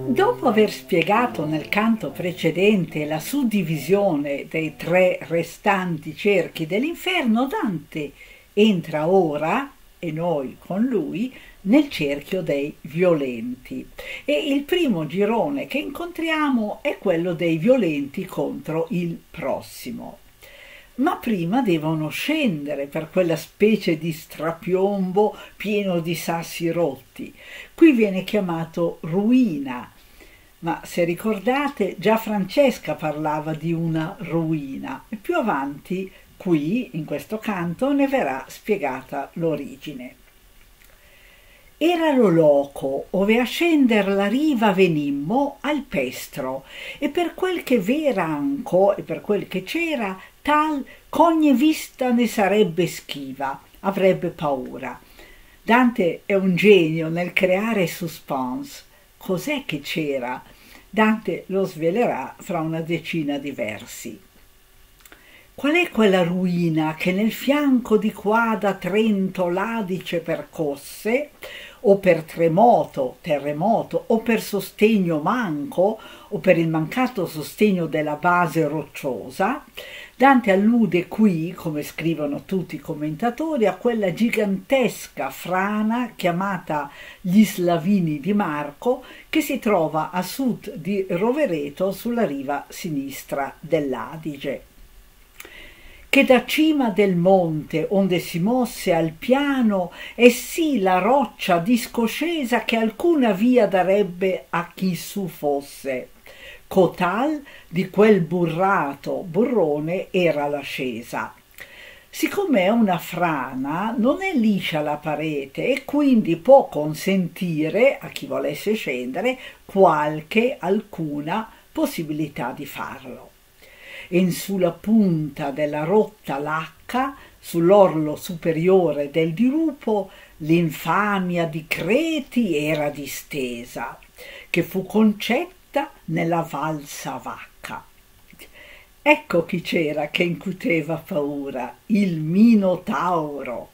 Dopo aver spiegato nel canto precedente la suddivisione dei tre restanti cerchi dell'inferno, Dante entra ora, e noi con lui, nel cerchio dei violenti. E il primo girone che incontriamo è quello dei violenti contro il prossimo. Ma prima devono scendere per quella specie di strapiombo pieno di sassi rotti. Qui viene chiamato ruina, ma se ricordate già Francesca parlava di una ruina e più avanti qui, in questo canto, ne verrà spiegata l'origine. Era lo loco, ove a scender la riva venimmo al pestro, e per quel che v'era anco e per quel che c'era, tal ch'ogni vista ne sarebbe schiva, avrebbe paura. Dante è un genio nel creare suspense. Cos'è che c'era? Dante lo svelerà fra una decina di versi. Qual è quella ruina che nel fianco di qua da Trento l'Adice percosse, o per terremoto, o per sostegno manco, o per il mancato sostegno della base rocciosa? Dante allude qui, come scrivono tutti i commentatori, a quella gigantesca frana chiamata gli Slavini di Marco, che si trova a sud di Rovereto sulla riva sinistra dell'Adige. Che da cima del monte onde si mosse al piano è sì la roccia discoscesa che alcuna via darebbe a chi su fosse. Cotal di quel burrone era l'ascesa. Siccome è una frana, non è liscia la parete e quindi può consentire a chi volesse scendere alcuna possibilità di farlo. In sulla punta della rotta lacca, sull'orlo superiore del dirupo, l'infamia di Creti era distesa, che fu concetta nella valsa vacca. Ecco chi c'era che incuteva paura, il Minotauro.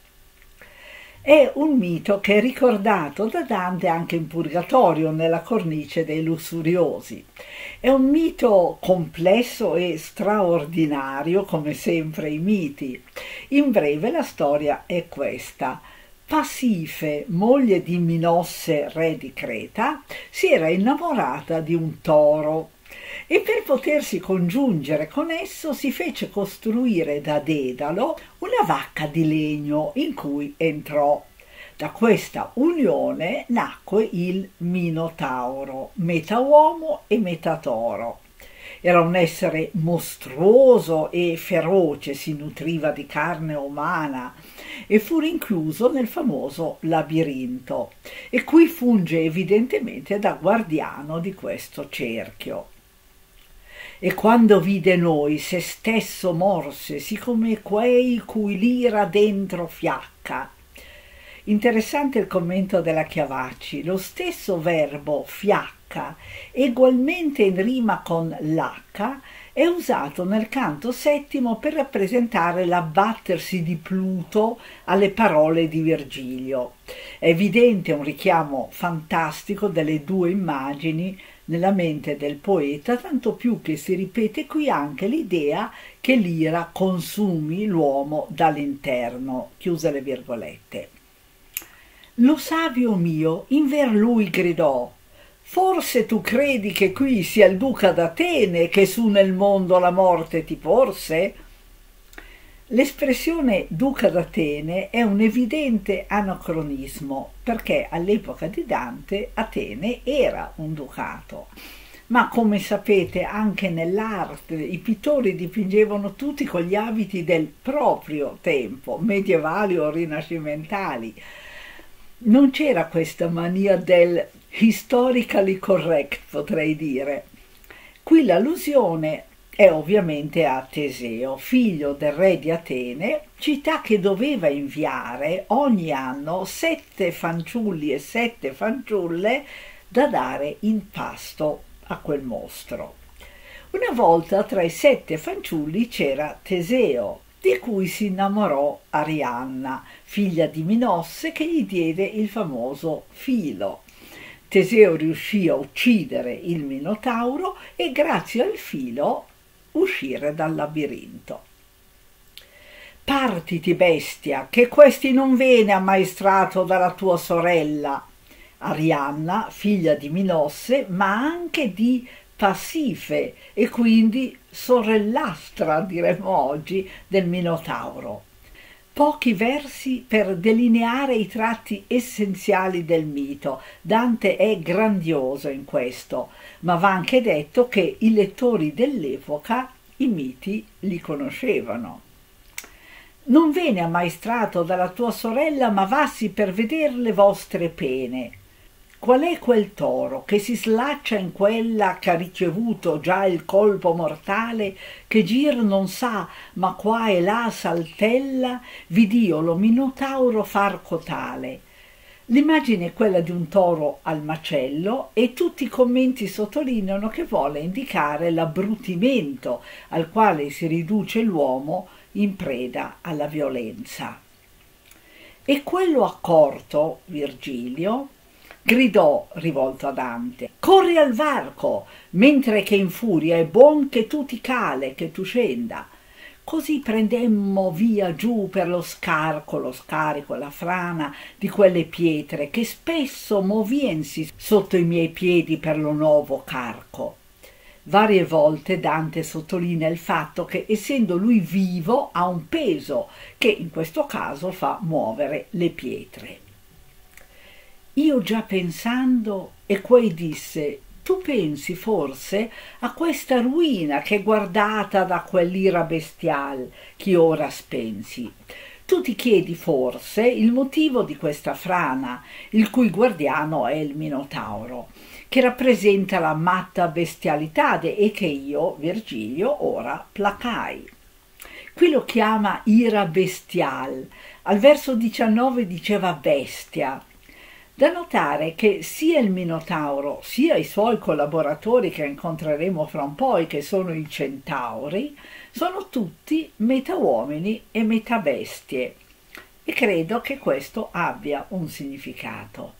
È un mito che è ricordato da Dante anche in Purgatorio, nella cornice dei lussuriosi. È un mito complesso e straordinario, come sempre i miti. In breve la storia è questa. Pasife, moglie di Minosse, re di Creta, si era innamorata di un toro e per potersi congiungere con esso si fece costruire da Dedalo una vacca di legno in cui entrò. Da questa unione nacque il Minotauro, metà uomo e metà toro. Era un essere mostruoso e feroce, si nutriva di carne umana e fu rinchiuso nel famoso labirinto e qui funge evidentemente da guardiano di questo cerchio. E quando vide noi se stesso morse, siccome quei cui l'ira dentro fiacca. Interessante il commento della Chiavacci, lo stesso verbo fiacca, egualmente in rima con l'H, è usato nel canto settimo per rappresentare l'abbattersi di Pluto alle parole di Virgilio. È evidente un richiamo fantastico delle due immagini nella mente del poeta, tanto più che si ripete qui anche l'idea che l'ira consumi l'uomo dall'interno, chiuse le virgolette. Lo savio mio inver lui gridò: forse tu credi che qui sia il duca d'Atene che su nel mondo la morte ti porse? L'espressione duca d'Atene è un evidente anacronismo, perché all'epoca di Dante Atene era un ducato. Ma come sapete anche nell'arte i pittori dipingevano tutti con gli abiti del proprio tempo, medievali o rinascimentali. Non c'era questa mania del historically correct, potrei dire. Qui l'allusione è ovviamente a Teseo, figlio del re di Atene, città che doveva inviare ogni anno 7 fanciulli e 7 fanciulle da dare in pasto a quel mostro. Una volta tra i 7 fanciulli c'era Teseo, di cui si innamorò Arianna, figlia di Minosse, che gli diede il famoso filo. Teseo riuscì a uccidere il Minotauro e grazie al filo uscire dal labirinto. Partiti, bestia, che questi non viene ammaestrato dalla tua sorella Arianna, figlia di Minosse, ma anche di Pasife e quindi sorellastra, diremmo oggi, del Minotauro. Pochi versi per delineare i tratti essenziali del mito. Dante è grandioso in questo, ma va anche detto che i lettori dell'epoca i miti li conoscevano. Non vene ammaestrato dalla tua sorella, ma vassi per veder le vostre pene. Qual è quel toro che si slaccia in quella che ha ricevuto già il colpo mortale, che gir non sa, ma qua e là saltella, vid'io lo Minotauro far cotale. L'immagine è quella di un toro al macello e tutti i commenti sottolineano che vuole indicare l'abbrutimento al quale si riduce l'uomo in preda alla violenza. E quello accorto, Virgilio, gridò rivolto a Dante: corri al varco, mentre che in furia è buon che tu ti cale, che tu scenda. Così prendemmo via giù per lo scarico, la frana di quelle pietre che spesso moviensi sotto i miei piedi per lo nuovo carco. Varie volte Dante sottolinea il fatto che, essendo lui vivo, ha un peso che in questo caso fa muovere le pietre. Io già pensando, e quei disse: tu pensi forse a questa ruina che è guardata da quell'ira bestial che ora spensi. Tu ti chiedi forse il motivo di questa frana, il cui guardiano è il Minotauro, che rappresenta la matta bestialità e che io, Virgilio, ora placai. Qui lo chiama ira bestial, al verso 19 diceva bestia. Da notare che sia il Minotauro sia i suoi collaboratori che incontreremo fra un po' e che sono i centauri, sono tutti metà uomini e metà bestie, e credo che questo abbia un significato.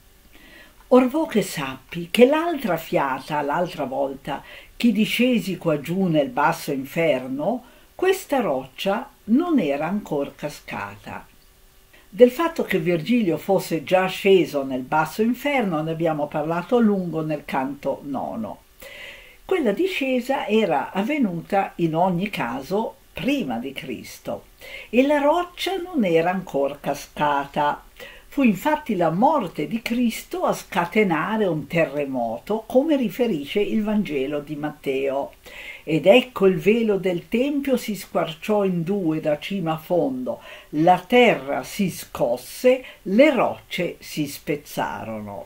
Orvò che sappi che l'altra fiata, l'altra volta, che discesi qua giù nel basso inferno, questa roccia non era ancor cascata. Del fatto che Virgilio fosse già sceso nel basso inferno ne abbiamo parlato a lungo nel canto nono. Quella discesa era avvenuta in ogni caso prima di Cristo e la roccia non era ancora cascata. Fu infatti la morte di Cristo a scatenare un terremoto, come riferisce il Vangelo di Matteo. Ed ecco il velo del tempio si squarciò in due da cima a fondo, la terra si scosse, le rocce si spezzarono.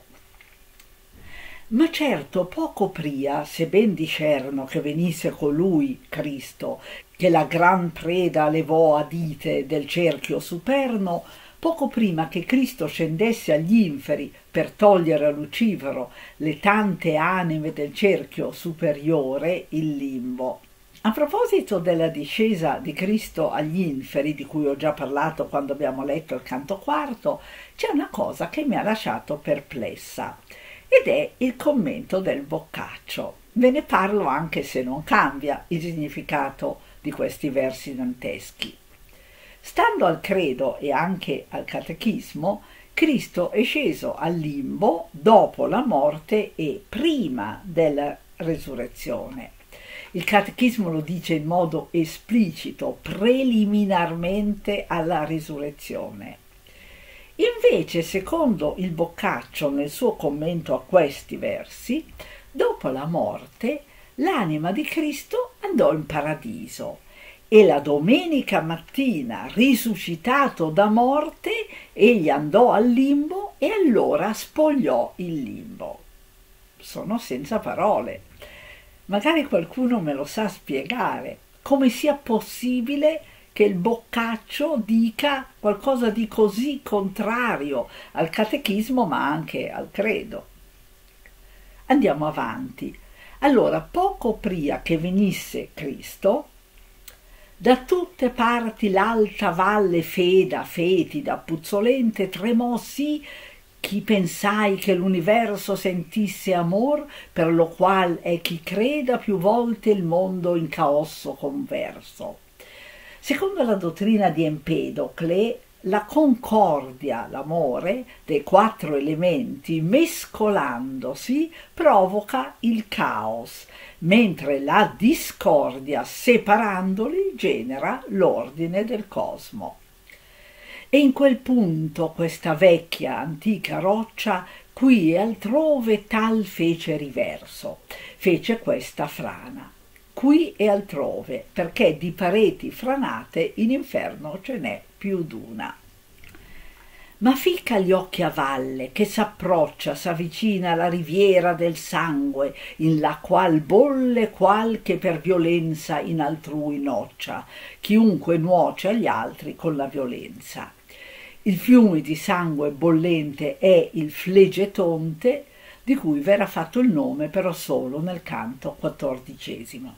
Ma certo poco pria, se ben discerno che venisse colui, Cristo, che la gran preda levò a dite del cerchio superno, poco prima che Cristo scendesse agli inferi per togliere a Lucifero le tante anime del cerchio superiore, il limbo. A proposito della discesa di Cristo agli inferi, di cui ho già parlato quando abbiamo letto il canto quarto, c'è una cosa che mi ha lasciato perplessa, ed è il commento del Boccaccio. Ve ne parlo anche se non cambia il significato di questi versi danteschi. Stando al credo e anche al catechismo, Cristo è sceso al limbo dopo la morte e prima della resurrezione. Il catechismo lo dice in modo esplicito, preliminarmente alla risurrezione. Invece, secondo il Boccaccio, nel suo commento a questi versi, dopo la morte, l'anima di Cristo andò in paradiso. E la domenica mattina, risuscitato da morte, egli andò al limbo e allora spogliò il limbo. Sono senza parole. Magari qualcuno me lo sa spiegare, come sia possibile che il Boccaccio dica qualcosa di così contrario al catechismo ma anche al credo. Andiamo avanti. Allora, poco prima che venisse Cristo, da tutte parti l'alta valle fetida, puzzolente, tremò sì chi pensai che l'universo sentisse amor, per lo qual è chi creda più volte il mondo in caosso converso. Secondo la dottrina di Empedocle, la concordia, l'amore, dei 4 elementi, mescolandosi, provoca il caos, mentre la discordia, separandoli, genera l'ordine del cosmo. E in quel punto questa vecchia antica roccia qui e altrove tal fece riverso, fece questa frana. Qui e altrove, perché di pareti franate in inferno ce n'è più d'una. Ma ficca gli occhi a valle, che s'approccia, s'avvicina alla riviera del sangue, in la qual bolle qualche per violenza in altrui noccia, chiunque nuoce agli altri con la violenza. Il fiume di sangue bollente è il Flegetonte, di cui verrà fatto il nome però solo nel canto 14.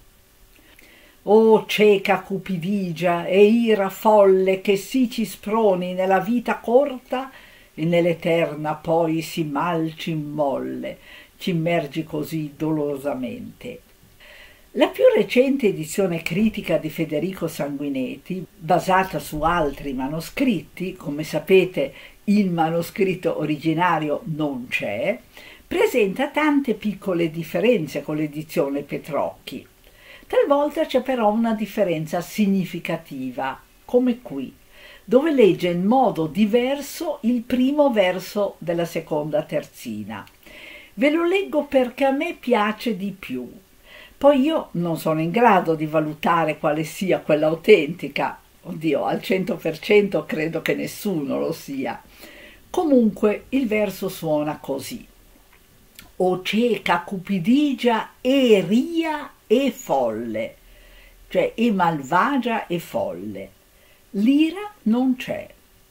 O cieca cupidigia e ira folle che sì ci sproni nella vita corta e nell'eterna poi si mal c'immolle, c'immergi così dolorosamente. La più recente edizione critica di Federico Sanguinetti, basata su altri manoscritti, come sapete il manoscritto originario non c'è, presenta tante piccole differenze con l'edizione Petrocchi. Talvolta c'è però una differenza significativa, come qui, dove legge in modo diverso il primo verso della seconda terzina. Ve lo leggo perché a me piace di più. Poi io non sono in grado di valutare quale sia quella autentica. Oddio, al 100% credo che nessuno lo sia. Comunque il verso suona così. O cieca cupidigia e ria e folle, cioè e malvagia e folle. L'ira non c'è.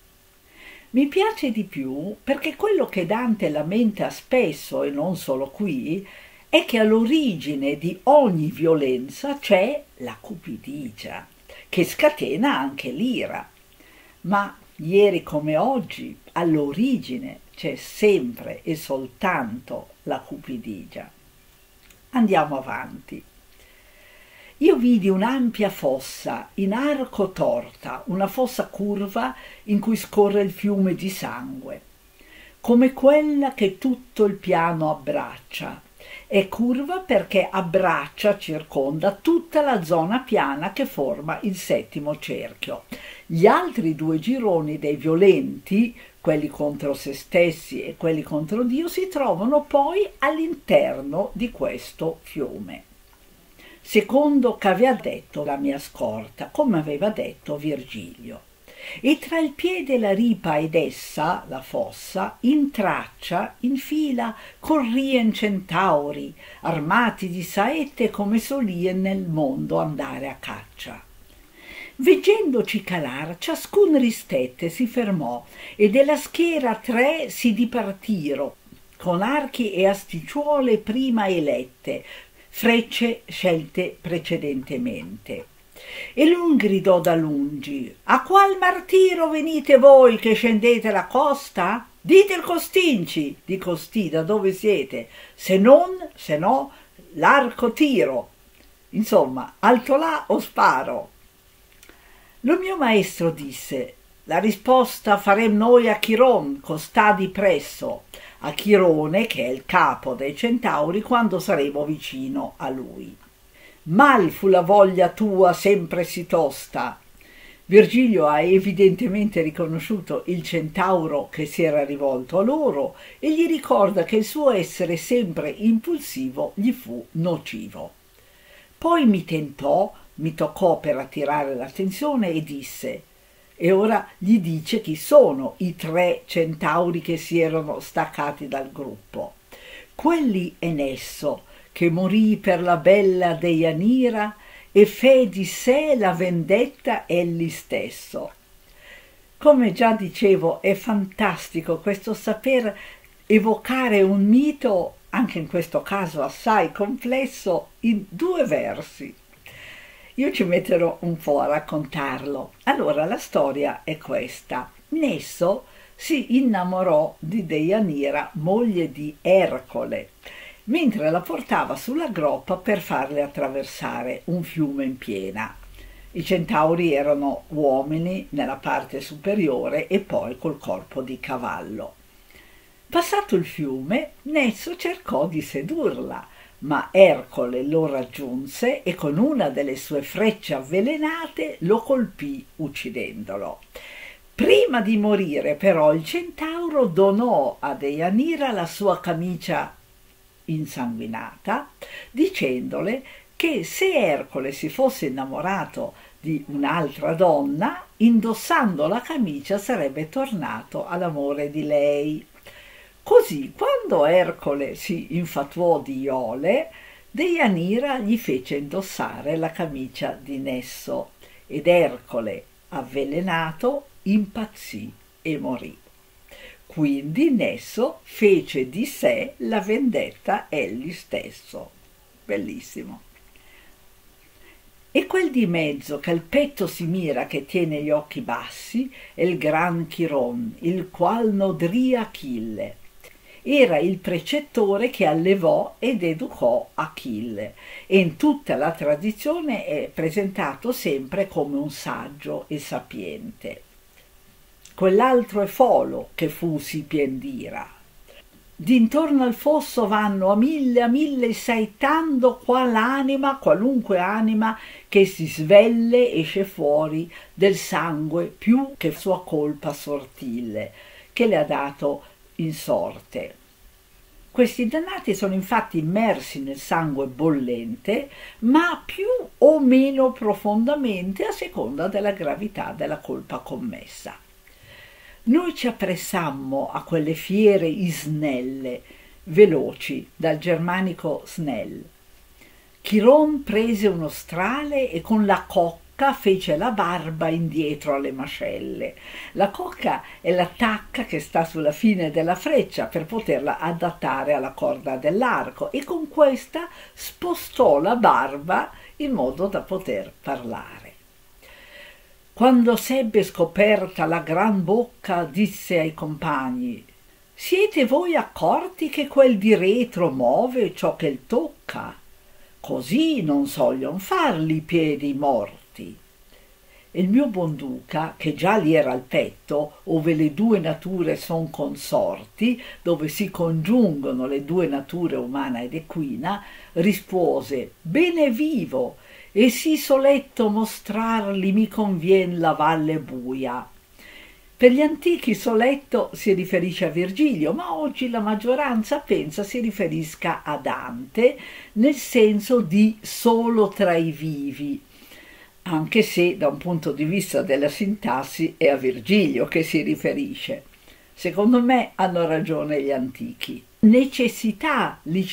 Mi piace di più perché quello che Dante lamenta spesso, e non solo qui, è che all'origine di ogni violenza c'è la cupidigia, che scatena anche l'ira. Ma ieri come oggi, all'origine c'è sempre e soltanto la cupidigia. Andiamo avanti. Io vidi un'ampia fossa in arco torta, una fossa curva in cui scorre il fiume di sangue, come quella che tutto il piano abbraccia. È curva perché abbraccia, circonda tutta la zona piana che forma il 7° cerchio. Gli altri 2 gironi dei violenti, quelli contro se stessi e quelli contro Dio, si trovano poi all'interno di questo fiume. Secondo che aveva detto la mia scorta, come aveva detto Virgilio. E tra il piede e la ripa ed essa, la fossa, in traccia, in fila, corrien centauri, armati di saette come solien nel mondo andare a caccia. Veggendoci calar, ciascun ristette, si fermò, e della schiera 3 si dipartiro, con archi e asticciuole prima elette, frecce scelte precedentemente. E l'un gridò da lungi: a qual martiro venite voi che scendete la costa? Dite il Costinci, di costì da dove siete, se no, l'arco tiro. Insomma, alto là o sparo. Lo mio maestro disse: la risposta farem noi a Chiron, costà di presso, a Chirone, che è il capo dei centauri, quando saremo vicino a lui. Mal fu la voglia tua sempre sì tosta. Virgilio ha evidentemente riconosciuto il centauro che si era rivolto a loro e gli ricorda che il suo essere sempre impulsivo gli fu nocivo. Poi mi toccò per attirare l'attenzione e disse, e ora gli dice chi sono i 3 centauri che si erano staccati dal gruppo. Quelli è Nesso, che morì per la bella Deianira e fe di sé la vendetta egli stesso. Come già dicevo, è fantastico questo saper evocare un mito, anche in questo caso assai complesso, in 2 versi. Io ci metterò un po' a raccontarlo. Allora, la storia è questa. Nesso si innamorò di Deianira, moglie di Ercole, mentre la portava sulla groppa per farle attraversare un fiume in piena. I centauri erano uomini nella parte superiore e poi col corpo di cavallo. Passato il fiume, Nesso cercò di sedurla, ma Ercole lo raggiunse e con una delle sue frecce avvelenate lo colpì uccidendolo. Prima di morire, però, il centauro donò a Deianira la sua camicia insanguinata, dicendole che se Ercole si fosse innamorato di un'altra donna, indossando la camicia sarebbe tornato all'amore di lei. Così, quando Ercole si infatuò di Iole, Deianira gli fece indossare la camicia di Nesso ed Ercole, avvelenato, impazzì e morì. Quindi Nesso fece di sé la vendetta egli stesso. Bellissimo. E quel di mezzo che al petto si mira, che tiene gli occhi bassi, è il gran Chiron, il qual nodrì Achille. Era il precettore che allevò ed educò Achille, e in tutta la tradizione è presentato sempre come un saggio e sapiente. Quell'altro è Folo, che fu Sipiendira. D'intorno al fosso vanno a mille saettando qual'anima, qualunque anima che si svelle esce fuori del sangue più che sua colpa sortille, che le ha dato in sorte. Questi dannati sono infatti immersi nel sangue bollente, ma più o meno profondamente a seconda della gravità della colpa commessa. Noi ci appressammo a quelle fiere isnelle, veloci, dal germanico snell. Chiron prese uno strale e con la cocca fece la barba indietro alle mascelle. La cocca è la tacca che sta sulla fine della freccia per poterla adattare alla corda dell'arco, e con questa spostò la barba in modo da poter parlare. Quando s'ebbe scoperta la gran bocca, disse ai compagni: «Siete voi accorti che quel di retro move ciò che il tocca? Così non soglion farli i piedi morti». E il mio buon duca, che già li era al petto, ove le due nature son consorti, dove si congiungono le due nature umana ed equina, rispose: «Bene vivo, e sì soletto mostrarli mi convien la valle buia». Per gli antichi soletto si riferisce a Virgilio, ma oggi la maggioranza pensa si riferisca a Dante, nel senso di solo tra i vivi, anche se da un punto di vista della sintassi è a Virgilio che si riferisce. Secondo me hanno ragione gli antichi. Necessità li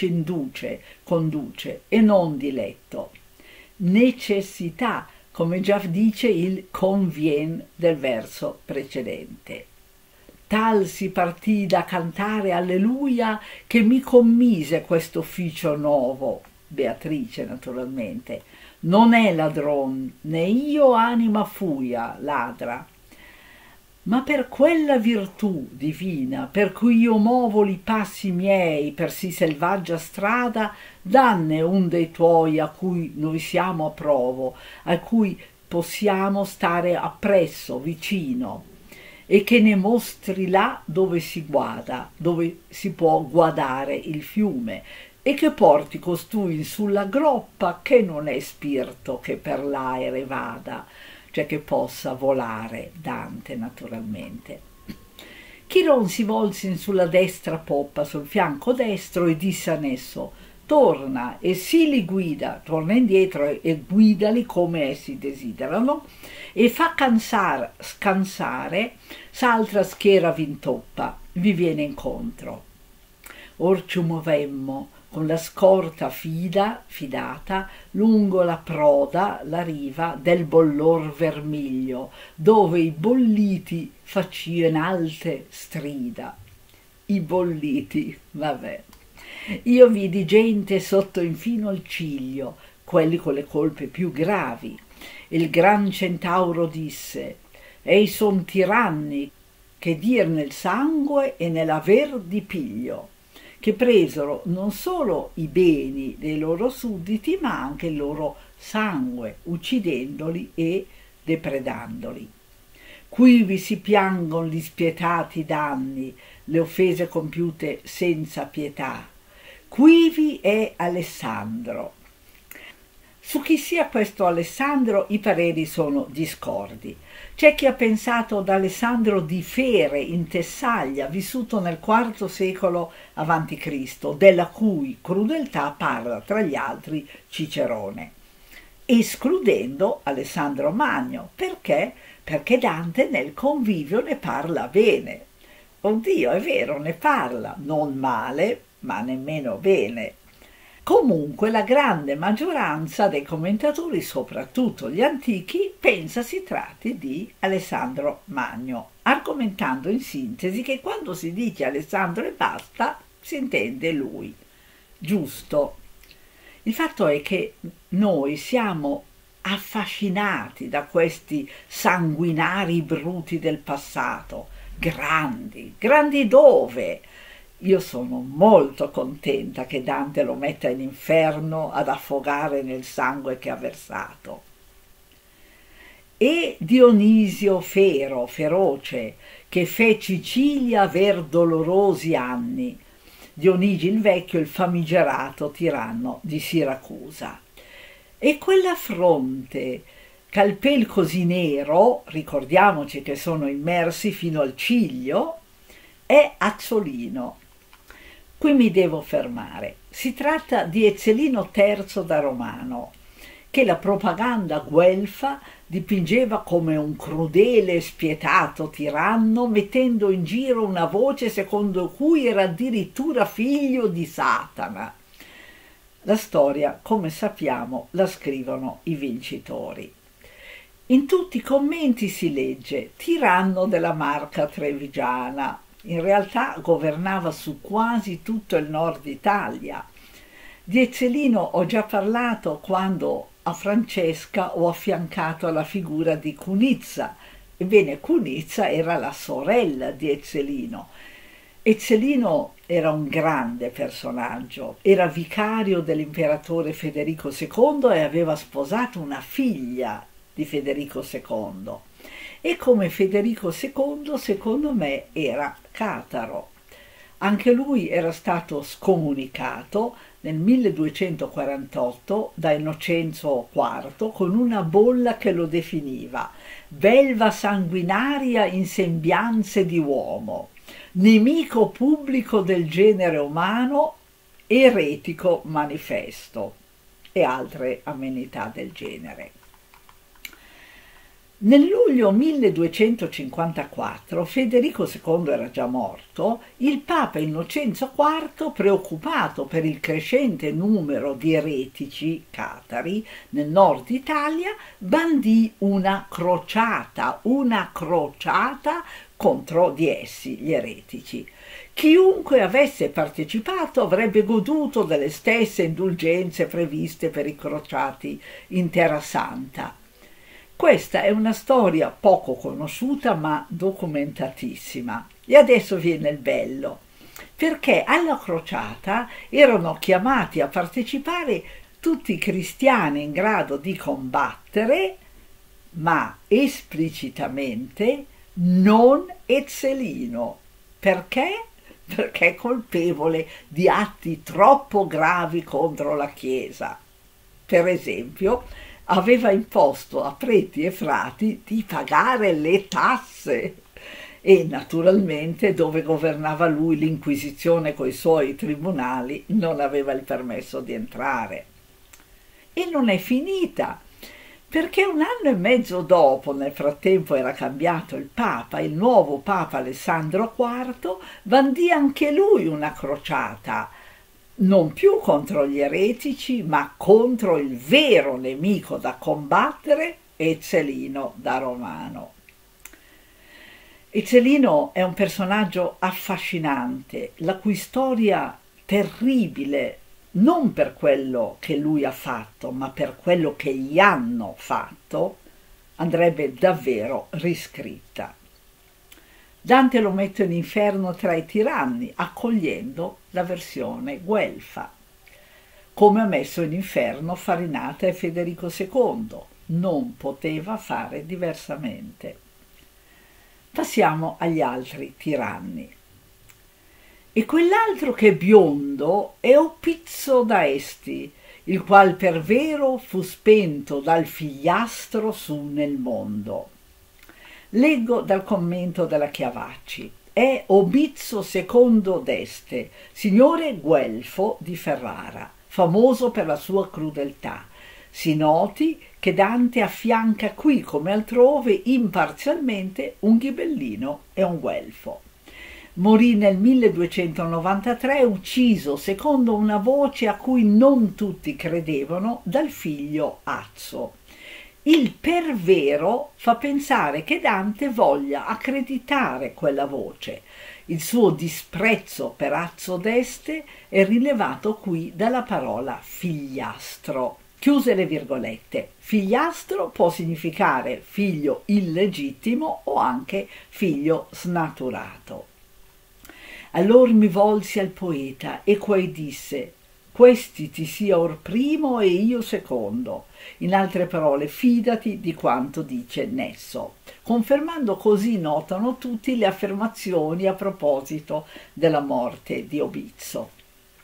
conduce e non diletto. Necessità, come già dice il convien del verso precedente. Tal si partì da cantare alleluia che mi commise questo ufficio nuovo, Beatrice naturalmente, non è ladron, né io anima fuia ladra, ma per quella virtù divina per cui io movo li passi miei per sì selvaggia strada, danne un dei tuoi a cui noi siamo a provo, a cui possiamo stare appresso, vicino, e che ne mostri là dove si guada, dove si può guadare il fiume, e che porti costui sulla groppa che non è spirito che per l'aere vada, cioè che possa volare, Dante naturalmente. Chiron si volse in sulla destra poppa, sul fianco destro, e disse a Nesso: «Torna e sì li guida», torna indietro e guidali come essi desiderano, e fa scansare s'altra schiera v'intoppa, vi viene incontro. Or ci movemmo con la scorta fidata lungo la proda, la riva del bollor vermiglio, dove i bolliti facien alte strida. I bolliti, vabbè. Io vidi gente sotto infino il ciglio, quelli con le colpe più gravi. Il gran centauro disse: «Ei son tiranni, che dir nel sangue e nell'aver di piglio, che presero non solo i beni dei loro sudditi, ma anche il loro sangue, uccidendoli e depredandoli. Quivi si piangon gli spietati danni, le offese compiute senza pietà. Quivi è Alessandro. Su chi sia questo Alessandro i pareri sono discordi. C'è chi ha pensato ad Alessandro di Fere in Tessaglia, vissuto nel IV secolo a.C., della cui crudeltà parla tra gli altri Cicerone, escludendo Alessandro Magno. Perché? Perché Dante nel Convivio ne parla bene. Oddio, è vero, ne parla, non male, ma nemmeno bene. Comunque la grande maggioranza dei commentatori, soprattutto gli antichi, pensa si tratti di Alessandro Magno, argomentando in sintesi che quando si dice Alessandro e basta, si intende lui. Giusto. Il fatto è che noi siamo affascinati da questi sanguinari bruti del passato, grandi, grandi dove? Io sono molto contenta che Dante lo metta in inferno ad affogare nel sangue che ha versato. E Dionisio Fero, feroce, che fe Sicilia aver dolorosi anni, Dionigi il vecchio, il famigerato tiranno di Siracusa. E quella fronte, c'al pel così nero, ricordiamoci che sono immersi fino al ciglio, è Azzolino. Qui mi devo fermare. Si tratta di Ezzelino III da Romano, che la propaganda guelfa dipingeva come un crudele e spietato tiranno, mettendo in giro una voce secondo cui era addirittura figlio di Satana. La storia, come sappiamo, la scrivono i vincitori. In tutti i commenti si legge tiranno della Marca trevigiana. In realtà governava su quasi tutto il nord Italia. Di Ezzelino ho già parlato quando a Francesca ho affiancato la figura di Cunizza. Ebbene, Cunizza era la sorella di Ezzelino. Ezzelino era un grande personaggio, era vicario dell'imperatore Federico II e aveva sposato una figlia di Federico II. E come Federico II, secondo me, era cataro. Anche lui era stato scomunicato nel 1248 da Innocenzo IV con una bolla che lo definiva belva sanguinaria in sembianze di uomo, nemico pubblico del genere umano, eretico manifesto e altre amenità del genere. Nel luglio 1254 Federico II era già morto, il Papa Innocenzo IV, preoccupato per il crescente numero di eretici catari nel nord Italia, bandì una crociata contro di essi, gli eretici. Chiunque avesse partecipato avrebbe goduto delle stesse indulgenze previste per i crociati in Terra Santa. Questa è una storia poco conosciuta ma documentatissima. E adesso viene il bello, perché alla crociata erano chiamati a partecipare tutti i cristiani in grado di combattere, ma esplicitamente non Ezzelino. Perché? Perché è colpevole di atti troppo gravi contro la Chiesa. Per esempio, aveva imposto a preti e frati di pagare le tasse e naturalmente dove governava lui l'Inquisizione coi suoi tribunali non aveva il permesso di entrare. E non è finita, perché un anno e mezzo dopo, nel frattempo era cambiato il Papa, il nuovo Papa Alessandro IV bandì anche lui una crociata, non più contro gli eretici, ma contro il vero nemico da combattere, Ezzelino da Romano. Ezzelino è un personaggio affascinante, la cui storia terribile, non per quello che lui ha fatto, ma per quello che gli hanno fatto, andrebbe davvero riscritta. Dante lo mette in inferno tra i tiranni, accogliendo la versione guelfa, come ha messo in inferno Farinata e Federico II. Non poteva fare diversamente. Passiamo agli altri tiranni. E quell'altro che è biondo è Opizzo d'Asti, il qual per vero fu spento dal figliastro su nel mondo. Leggo dal commento della Chiavacci. È Obizzo II d'Este, signore guelfo di Ferrara, famoso per la sua crudeltà. Si noti che Dante affianca qui come altrove imparzialmente un ghibellino e un guelfo. Morì nel 1293, ucciso, secondo una voce a cui non tutti credevano, dal figlio Azzo. Il pervero fa pensare che Dante voglia accreditare quella voce. Il suo disprezzo per Azzo d'Este è rilevato qui dalla parola figliastro. Chiuse le virgolette. Figliastro può significare figlio illegittimo o anche figlio snaturato. Allor mi volsi al poeta e quai disse: questi ti sia or primo e io secondo. In altre parole, fidati di quanto dice Nesso. Confermando così, notano tutti, le affermazioni a proposito della morte di Obizzo.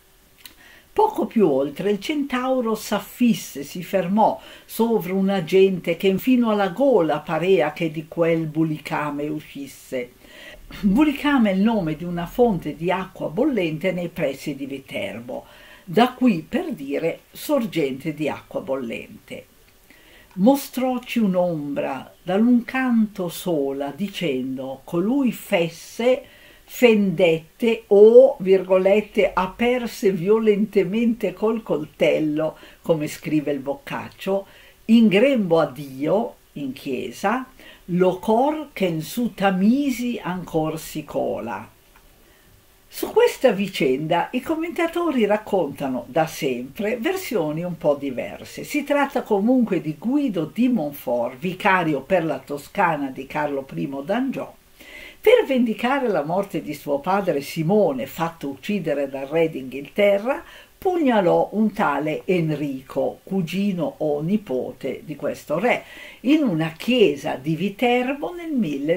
Poco più oltre il centauro s'affisse, si fermò sovra una gente che fino alla gola parea che di quel bulicame uscisse. Bulicame è il nome di una fonte di acqua bollente nei pressi di Viterbo, da qui per dire sorgente di acqua bollente. Mostròci un'ombra dall'un canto sola, dicendo: colui fesse, fendette o, virgolette, aperse violentemente col coltello, come scrive il Boccaccio, in grembo a Dio, in chiesa, lo cor che in su Tamisi ancor si cola. Su questa vicenda i commentatori raccontano da sempre versioni un po' diverse. Si tratta comunque di Guido di Montfort, vicario per la Toscana di Carlo I d'Angiò. Per vendicare la morte di suo padre Simone, fatto uccidere dal re d'Inghilterra, pugnalò un tale Enrico, cugino o nipote di questo re, in una chiesa di Viterbo nel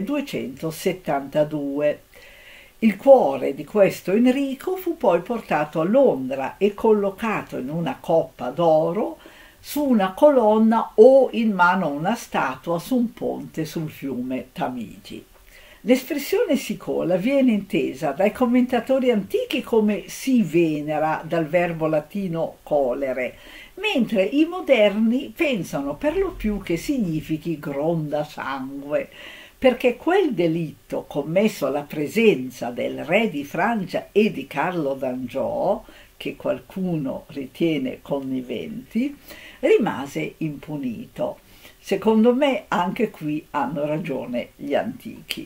1272. Il cuore di questo Enrico fu poi portato a Londra e collocato in una coppa d'oro su una colonna o in mano a una statua su un ponte sul fiume Tamigi. L'espressione si cola viene intesa dai commentatori antichi come si venera, dal verbo latino colere, mentre i moderni pensano per lo più che significhi gronda sangue, perché quel delitto commesso alla presenza del re di Francia e di Carlo d'Angiò, che qualcuno ritiene conniventi, rimase impunito. Secondo me anche qui hanno ragione gli antichi.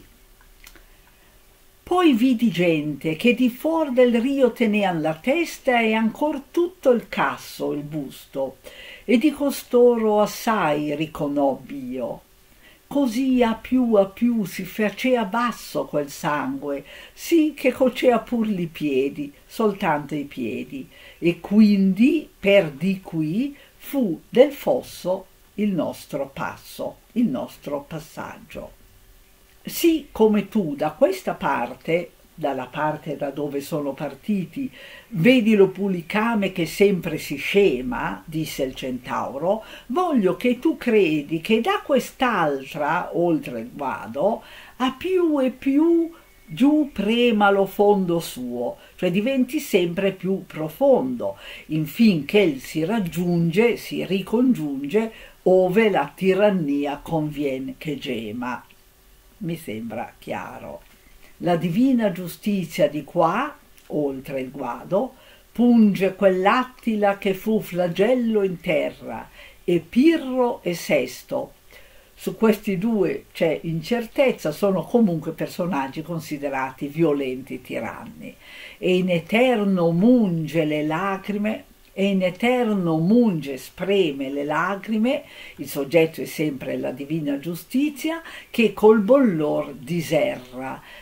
Poi vidi gente che di fuor del rio tenean la testa e ancor tutto il casso, il busto, e di costoro assai riconobbi io. Così a più si facea basso quel sangue, sì che cocea pur li piedi, soltanto i piedi, e quindi per di qui fu del fosso il nostro passo, il nostro passaggio. Sì, come tu da questa parte, dalla parte da dove sono partiti, vedi lo pulicame che sempre si scema, disse il centauro, voglio che tu credi che da quest'altra, oltre il guado, a più e più giù prema lo fondo suo, cioè diventi sempre più profondo, infin che si raggiunge, si ricongiunge, ove la tirannia convien che gema. Mi sembra chiaro. La divina giustizia di qua, oltre il guado, punge quell'Attila che fu flagello in terra, e Pirro e Sesto. Su questi due c'è incertezza, sono comunque personaggi considerati violenti tiranni. E in eterno munge le lacrime, e in eterno munge, spreme le lacrime, il soggetto è sempre la divina giustizia, che col bollor diserra.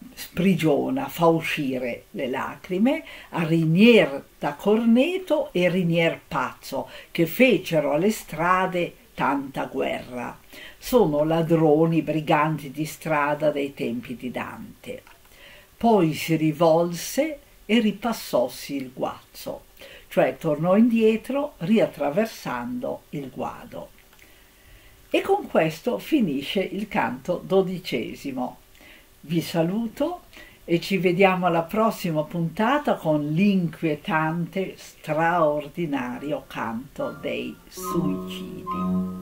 sprigiona, fa uscire le lacrime a Rinier da Corneto e Rinier Pazzo, che fecero alle strade tanta guerra. Sono ladroni, briganti di strada dei tempi di Dante. Poi si rivolse e ripassossi il Guazzo, cioè tornò indietro riattraversando il Guado. E con questo finisce il canto 12. Vi saluto e ci vediamo alla prossima puntata con l'inquietante, straordinario canto dei suicidi.